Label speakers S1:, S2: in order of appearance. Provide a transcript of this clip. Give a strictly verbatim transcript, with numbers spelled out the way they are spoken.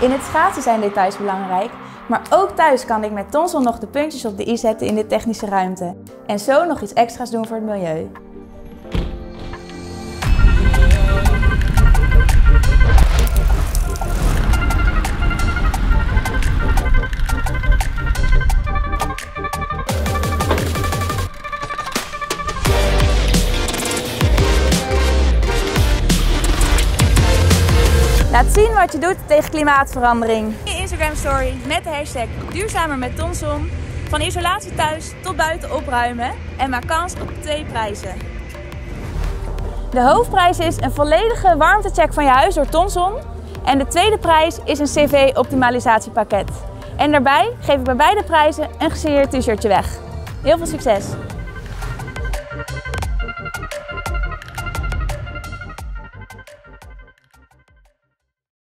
S1: In het schaatsen zijn details belangrijk, maar ook thuis kan ik met Tonson nog de puntjes op de i zetten in de technische ruimte. En zo nog iets extra's doen voor het milieu. Laat zien wat je doet tegen klimaatverandering. Je Instagram story met de hashtag duurzamer met Tonson. Van isolatie thuis tot buiten opruimen en maak kans op twee prijzen. De hoofdprijs is een volledige warmtecheck van je huis door Tonson. En de tweede prijs is een cv-optimalisatiepakket. En daarbij geef ik bij beide prijzen een gesigneerd t-shirtje weg. Heel veel succes!